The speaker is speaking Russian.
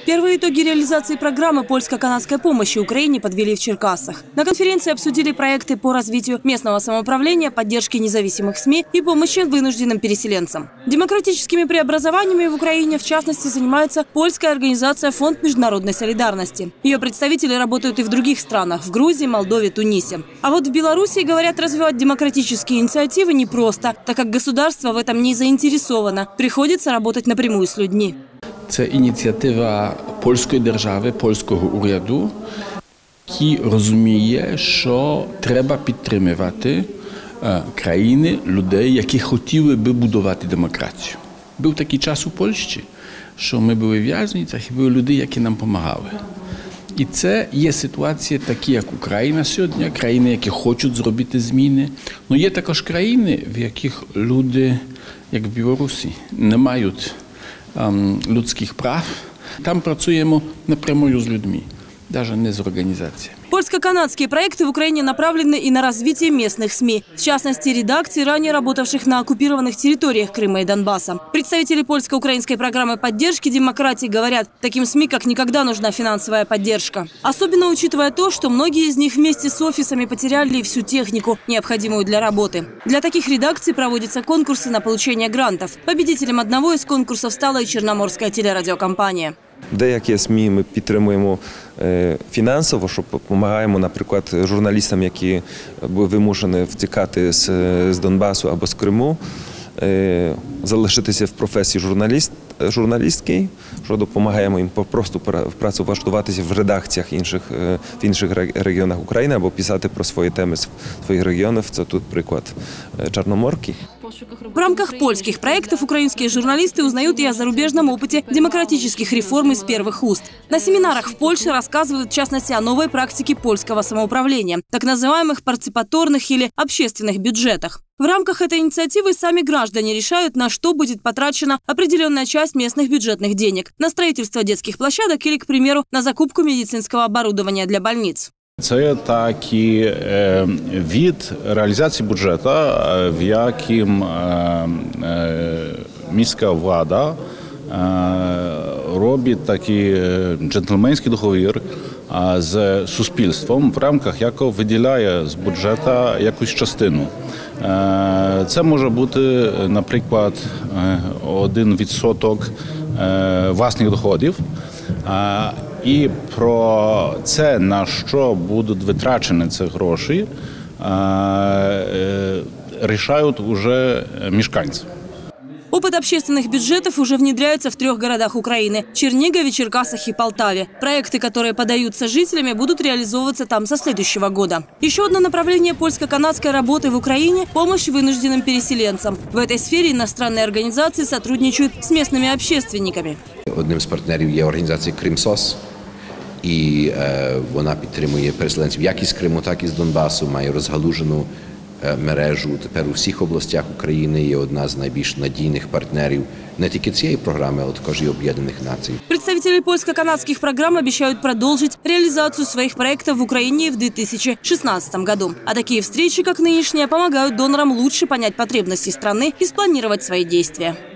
Первые итоги реализации программы польско-канадской помощи Украине подвели в Черкассах. На конференции обсудили проекты по развитию местного самоуправления, поддержке независимых СМИ и помощи вынужденным переселенцам. Демократическими преобразованиями в Украине, в частности, занимается польская организация «Фонд международной солидарности». Ее представители работают и в других странах – в Грузии, Молдове, Тунисе. А вот в Беларуси, говорят, развивать демократические инициативы непросто, так как государство в этом не заинтересовано. Приходится работать напрямую с людьми. Це ініціатива польської держави, польського уряду, який розуміє, що треба підтримувати країни, людей, які хотіли би будувати демократію. Був такий час у Польщі, що ми були в в'язницях і були люди, які нам допомагали. І це є ситуація такі, як Україна сьогодні, країни, які хочуть зробити зміни. Але є також країни, в яких люди, як в Білорусі, не мають людских прав. Там працюємо напрямую з людьми, навіть не з організаціями. Польско-канадские проекты в Украине направлены и на развитие местных СМИ, в частности, редакций, ранее работавших на оккупированных территориях Крыма и Донбасса. Представители польско-украинской программы поддержки демократии говорят, таким СМИ как никогда нужна финансовая поддержка. Особенно учитывая то, что многие из них вместе с офисами потеряли всю технику, необходимую для работы. Для таких редакций проводятся конкурсы на получение грантов. Победителем одного из конкурсов стала и Черноморская телерадиокомпания. Деякі СМІ ми підтримуємо фінансово, що допомагаємо, наприклад, журналістам, які були вимушені втікати з Донбасу або з Криму, залишитися в професії журналістській, що допомагаємо їм просто працевлаштуватися в редакціях в інших регіонах України або писати про свої теми своїх регіонів. Це тут приклад Чорноморки. В рамках польских проектов украинские журналисты узнают и о зарубежном опыте демократических реформ из первых уст. На семинарах в Польше рассказывают, в частности, о новой практике польского самоуправления, так называемых партиципаторных или общественных бюджетах. В рамках этой инициативы сами граждане решают, на что будет потрачена определенная часть местных бюджетных денег – на строительство детских площадок или, к примеру, на закупку медицинского оборудования для больниц. Це такий від реалізації бюджету, в яким міська влада робить такий джентльменський договір з суспільством, в рамках якого виділяє з бюджету якусь частину. Це може бути, наприклад, 1% власних доходів. І про це, на що будуть витрачені ці гроші, рішають уже мешканцы. Опыт общественных бюджетов уже внедряется в 3 городах Украины – Чернигове, Черкассах и Полтаве. Проекты, которые подаются жителями, будут реализовываться там со следующего года. Еще одно направление польско-канадской работы в Украине – помощь вынужденным переселенцам. В этой сфере иностранные организации сотрудничают с местными общественниками. Одним з партнерів є організація «Кримсос». І вона підтримує переселенців як із Криму, так і з Донбасу, має розгалужену мережу тепер у всіх областях України, є одна з найбільш надійних партнерів не тільки цієї программы, а також и Объединенных Наций. Представители польско-канадских программ обещают продолжить реализацию своих проектов в Украине в 2016 году. А такие встречи, как нынешняя, помогают донорам лучше понять потребности страны и спланировать свои действия.